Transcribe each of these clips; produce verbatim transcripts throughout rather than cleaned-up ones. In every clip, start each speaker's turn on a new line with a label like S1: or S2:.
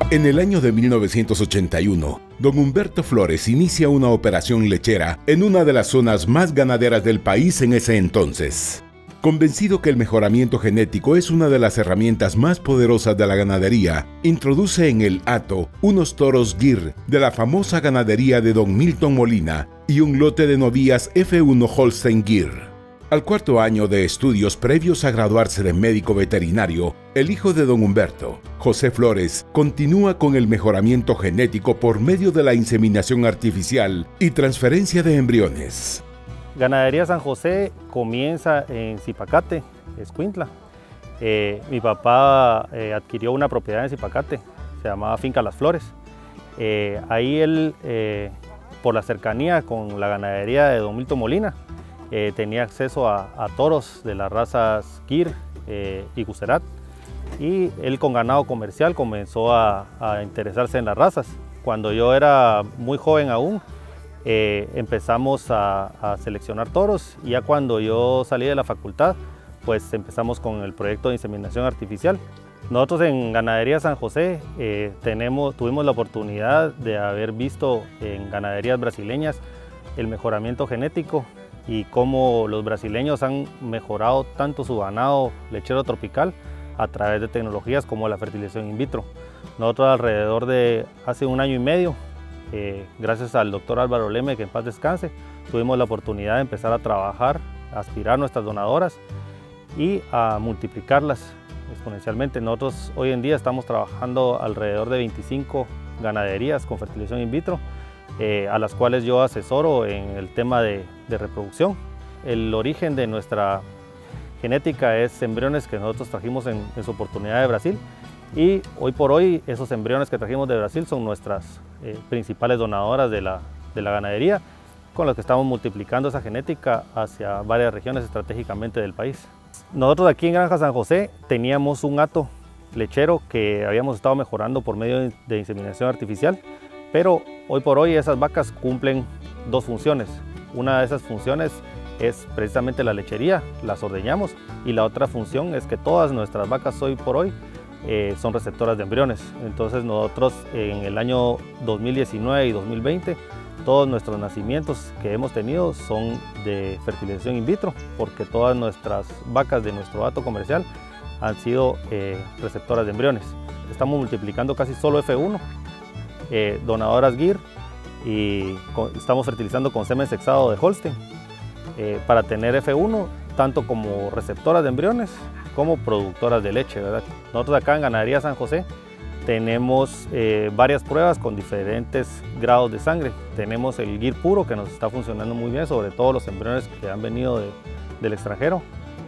S1: En el año de mil novecientos ochenta y uno, don Humberto Flores inicia una operación lechera en una de las zonas más ganaderas del país en ese entonces. Convencido que el mejoramiento genético es una de las herramientas más poderosas de la ganadería, introduce en el hato unos toros Gyr de la famosa ganadería de don Milton Molina y un lote de novillas F uno Holstein Gyr. Al cuarto año de estudios previos a graduarse de médico veterinario, el hijo de don Humberto, José Flores, continúa con el mejoramiento genético por medio de la inseminación artificial y transferencia de embriones.
S2: Ganadería San José comienza en Zipacate, Escuintla. Eh, mi papá eh, adquirió una propiedad en Zipacate, se llamaba Finca Las Flores. Eh, ahí él, eh, por la cercanía con la ganadería de don Milton Molina, Eh, tenía acceso a, a toros de las razas Gyr eh, y Gucerat, y él con ganado comercial comenzó a, a interesarse en las razas. Cuando yo era muy joven aún, eh, empezamos a, a seleccionar toros, y ya cuando yo salí de la facultad, pues empezamos con el proyecto de inseminación artificial. Nosotros en Ganadería San José eh, tenemos, tuvimos la oportunidad de haber visto en ganaderías brasileñas el mejoramiento genético y cómo los brasileños han mejorado tanto su ganado lechero tropical a través de tecnologías como la fertilización in vitro. Nosotros alrededor de hace un año y medio, eh, gracias al doctor Álvaro Leme, que en paz descanse, tuvimos la oportunidad de empezar a trabajar, a aspirar nuestras donadoras y a multiplicarlas exponencialmente. Nosotros hoy en día estamos trabajando alrededor de veinticinco ganaderías con fertilización in vitro, Eh, a las cuales yo asesoro en el tema de, de reproducción. El origen de nuestra genética es embriones que nosotros trajimos en, en su oportunidad de Brasil, y hoy por hoy esos embriones que trajimos de Brasil son nuestras eh, principales donadoras de la, de la ganadería, con las que estamos multiplicando esa genética hacia varias regiones estratégicamente del país. Nosotros aquí en Granja San José teníamos un hato lechero que habíamos estado mejorando por medio de inseminación artificial, pero hoy por hoy esas vacas cumplen dos funciones. Una de esas funciones es precisamente la lechería, las ordeñamos, y la otra función es que todas nuestras vacas hoy por hoy eh, son receptoras de embriones. Entonces nosotros en el año dos mil diecinueve y dos mil veinte, todos nuestros nacimientos que hemos tenido son de fertilización in vitro, porque todas nuestras vacas de nuestro hato comercial han sido eh, receptoras de embriones. Estamos multiplicando casi solo F uno, Eh, donadoras Gyr, y con, estamos fertilizando con semen sexado de Holstein eh, para tener F uno tanto como receptoras de embriones como productoras de leche, ¿verdad? Nosotros acá en Ganadería San José tenemos eh, varias pruebas con diferentes grados de sangre. Tenemos el Gyr puro, que nos está funcionando muy bien, sobre todo los embriones que han venido de, del extranjero.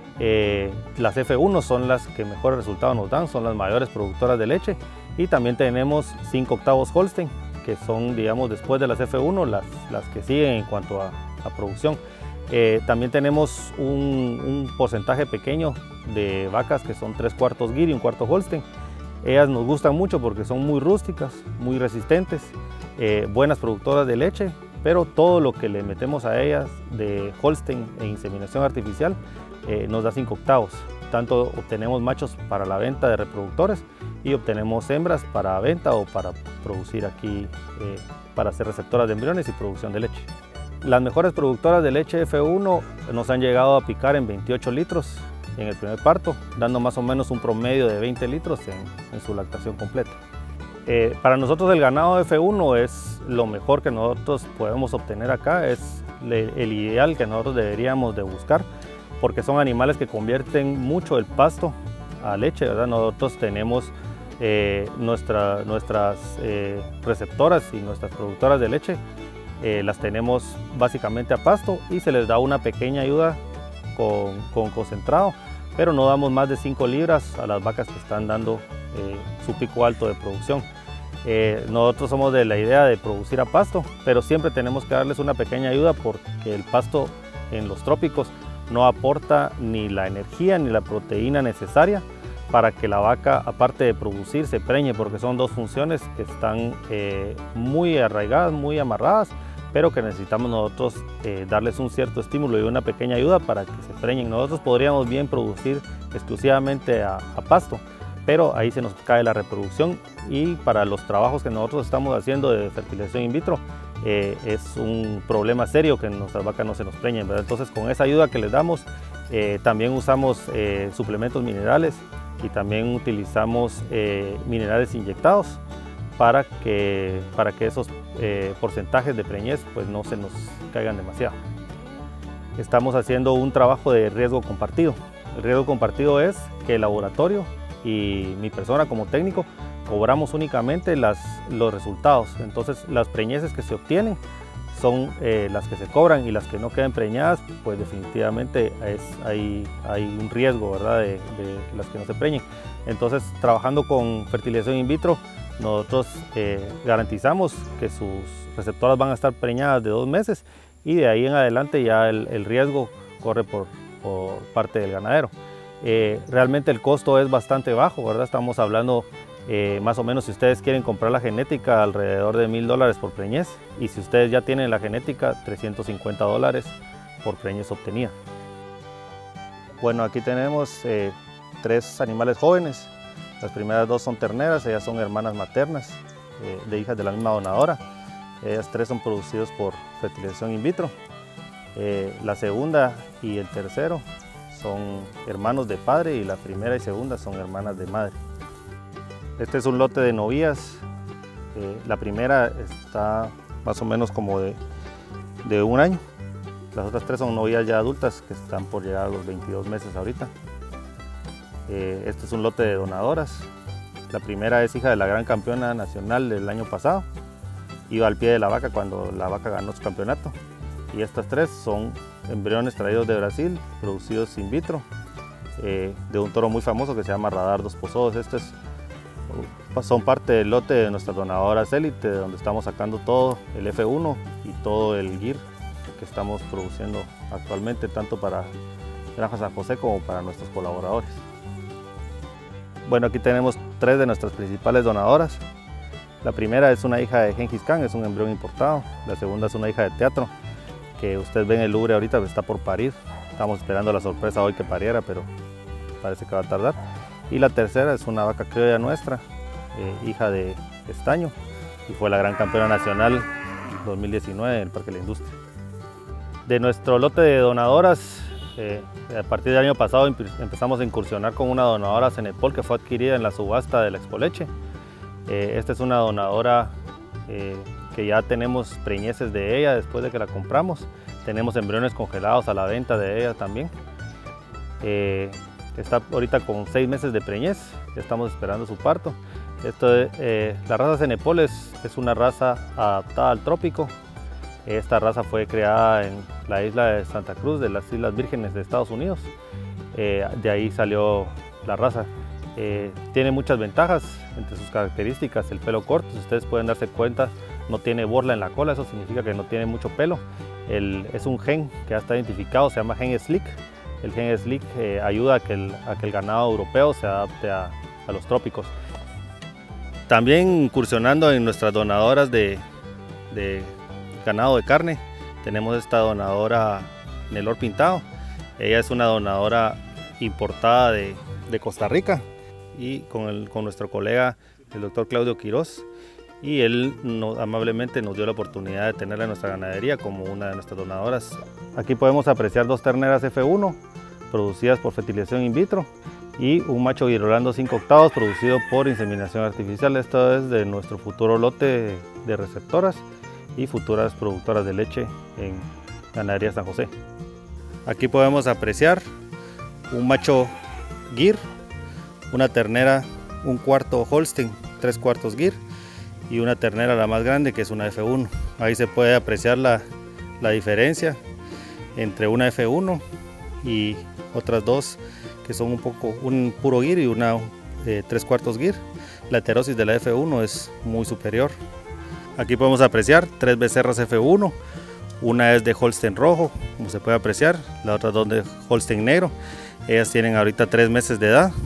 S2: Eh, las F uno son las que mejores resultados nos dan, son las mayores productoras de leche. Y también tenemos cinco octavos Holstein, que son, digamos, después de las F uno, las, las que siguen en cuanto a, a producción. Eh, también tenemos un, un porcentaje pequeño de vacas que son tres cuartos Gyr y un cuarto Holstein. Ellas nos gustan mucho porque son muy rústicas, muy resistentes, eh, buenas productoras de leche, pero todo lo que le metemos a ellas de Holstein e inseminación artificial eh, nos da cinco octavos. Tanto obtenemos machos para la venta de reproductores y obtenemos hembras para venta o para producir aquí, eh, para ser receptoras de embriones y producción de leche. Las mejores productoras de leche F uno nos han llegado a picar en veintiocho litros en el primer parto, dando más o menos un promedio de veinte litros en, en su lactación completa. Eh, para nosotros el ganado F uno es lo mejor que nosotros podemos obtener acá, es le, el ideal que nosotros deberíamos de buscar, porque son animales que convierten mucho el pasto a leche, ¿verdad? Nosotros tenemos eh, nuestra, nuestras eh, receptoras y nuestras productoras de leche, eh, las tenemos básicamente a pasto, y se les da una pequeña ayuda con, con concentrado, pero no damos más de cinco libras a las vacas que están dando eh, su pico alto de producción. Eh, nosotros somos de la idea de producir a pasto, pero siempre tenemos que darles una pequeña ayuda, porque el pasto en los trópicos no aporta ni la energía ni la proteína necesaria para que la vaca, aparte de producir, se preñe, porque son dos funciones que están eh, muy arraigadas, muy amarradas, pero que necesitamos nosotros eh, darles un cierto estímulo y una pequeña ayuda para que se preñen. Nosotros podríamos bien producir exclusivamente a, a pasto, pero ahí se nos cae la reproducción, y para los trabajos que nosotros estamos haciendo de fertilización in vitro eh, es un problema serio que nuestras vacas no se nos preñen, ¿verdad? Entonces, con esa ayuda que les damos, eh, también usamos eh, suplementos minerales y también utilizamos eh, minerales inyectados para que, para que esos eh, porcentajes de preñez pues no se nos caigan demasiado. Estamos haciendo un trabajo de riesgo compartido. El riesgo compartido es que el laboratorio y mi persona como técnico cobramos únicamente las, los resultados. Entonces, las preñeces que se obtienen son eh, las que se cobran, y las que no queden preñadas, pues definitivamente es, hay, hay un riesgo, ¿verdad?, de, de las que no se preñen. Entonces, trabajando con fertilización in vitro, nosotros eh, garantizamos que sus receptoras van a estar preñadas de dos meses, y de ahí en adelante ya el, el riesgo corre por, por parte del ganadero. Eh, realmente el costo es bastante bajo, ¿verdad? Estamos hablando eh, más o menos, si ustedes quieren comprar la genética, alrededor de mil dólares por preñez, y si ustedes ya tienen la genética, trescientos cincuenta dólares por preñez obtenida. Bueno, aquí tenemos eh, tres animales jóvenes. Las primeras dos son terneras, ellas son hermanas maternas eh, de hijas de la misma donadora. Ellas tres son producidos por fertilización in vitro. Eh, la segunda y el tercero son hermanos de padre, y la primera y segunda son hermanas de madre. Este es un lote de novillas. Eh, la primera está más o menos como de, de un año. Las otras tres son novillas ya adultas que están por llegar a los veintidós meses ahorita. Eh, este es un lote de donadoras. La primera es hija de la gran campeona nacional del año pasado. Iba al pie de la vaca cuando la vaca ganó su campeonato. Y estas tres son embriones traídos de Brasil, producidos in vitro, eh, de un toro muy famoso que se llama Radar dos Pozodos. Estos son parte del lote de nuestras donadoras élite, donde estamos sacando todo el F uno y todo el G I R que estamos produciendo actualmente, tanto para Granja San José como para nuestros colaboradores. Bueno, aquí tenemos tres de nuestras principales donadoras. La primera es una hija de Gengis Khan, es un embrión importado. La segunda es una hija de Teatro, que usted ve en el Louvre ahorita, está por parir. Estamos esperando la sorpresa hoy que pariera, pero parece que va a tardar. Y la tercera es una vaca criolla nuestra, eh, hija de Estaño, y fue la gran campeona nacional dos mil diecinueve en el Parque de la Industria. De nuestro lote de donadoras, eh, a partir del año pasado empezamos a incursionar con una donadora Cenepol que fue adquirida en la subasta de la Expoleche. Eh, esta es una donadora eh, que ya tenemos preñeces de ella después de que la compramos. Tenemos embriones congelados a la venta de ella también. Eh, está ahorita con seis meses de preñez, ya estamos esperando su parto. Esto, eh, la raza Cenepol es, es una raza adaptada al trópico. Esta raza fue creada en la isla de Santa Cruz, de las Islas Vírgenes de Estados Unidos. Eh, de ahí salió la raza. Eh, tiene muchas ventajas, entre sus características el pelo corto. Si ustedes pueden darse cuenta, no tiene borla en la cola, eso significa que no tiene mucho pelo. El, es un gen que ya está identificado, se llama gen S L I C. El gen S L I C eh, ayuda a que, el, a que el ganado europeo se adapte a, a los trópicos. También incursionando en nuestras donadoras de, de ganado de carne, tenemos esta donadora Nelor Pintado. Ella es una donadora importada de, de Costa Rica, y con, el, con nuestro colega el doctor Claudio Quiroz, y él nos, amablemente nos dio la oportunidad de tenerla en nuestra ganadería como una de nuestras donadoras. Aquí podemos apreciar dos terneras F uno producidas por fertilización in vitro y un macho Girolando cinco octavos producido por inseminación artificial. Esto es de nuestro futuro lote de receptoras y futuras productoras de leche en Ganadería San José. Aquí podemos apreciar un macho Gir, una ternera un cuarto Holstein, tres cuartos Gir, y una ternera la más grande que es una F uno. Ahí se puede apreciar la, la diferencia entre una F uno y otras dos que son un poco un puro Gir y una eh, tres cuartos Gir. La heterosis de la F uno es muy superior. Aquí podemos apreciar tres becerras F uno, una es de Holstein rojo, como se puede apreciar, la otra dos de Holstein negro. Ellas tienen ahorita tres meses de edad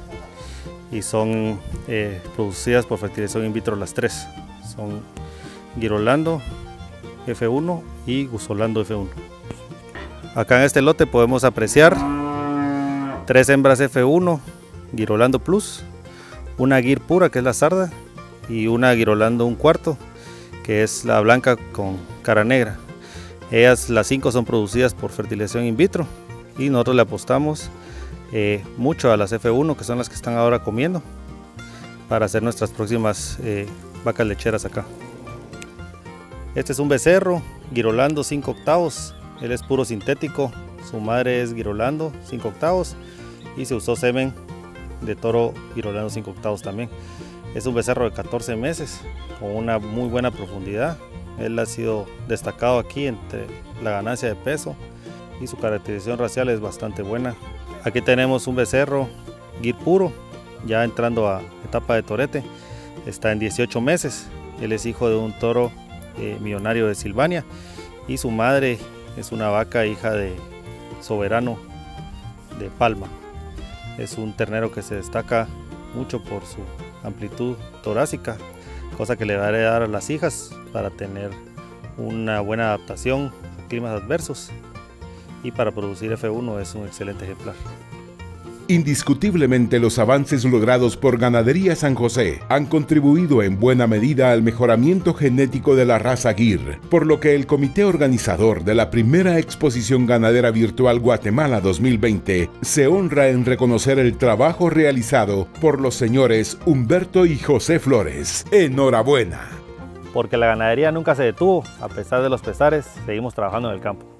S2: y son eh, producidas por fertilización in vitro las tres. Son Girolando F uno y Gusolando F uno. Acá en este lote podemos apreciar tres hembras F uno Girolando Plus, una Gir pura, que es la sarda, y una Girolando un cuarto, que es la blanca con cara negra. Ellas, las cinco, son producidas por fertilización in vitro y nosotros le apostamos eh, mucho a las F uno, que son las que están ahora comiendo, para hacer nuestras próximas eh, vacas lecheras acá. Este es un becerro Girolando cinco octavos, él es puro sintético, su madre es Girolando cinco octavos y se usó semen de toro Girolando cinco octavos también. Es un becerro de catorce meses con una muy buena profundidad. Él ha sido destacado aquí entre la ganancia de peso y su caracterización racial es bastante buena. Aquí tenemos un becerro Gir puro, ya entrando a etapa de torete, está en dieciocho meses. Él es hijo de un toro eh, millonario de Silvania y su madre es una vaca hija de Soberano de Palma. Es un ternero que se destaca mucho por su amplitud torácica, cosa que le va a heredar a las hijas para tener una buena adaptación a climas adversos, y para producir F uno es un excelente ejemplar.
S1: Indiscutiblemente, los avances logrados por Ganadería San José han contribuido en buena medida al mejoramiento genético de la raza Gir, por lo que el comité organizador de la primera exposición ganadera virtual Guatemala dos mil veinte se honra en reconocer el trabajo realizado por los señores Humberto y José Flores. ¡Enhorabuena!
S2: Porque la ganadería nunca se detuvo, a pesar de los pesares, seguimos trabajando en el campo.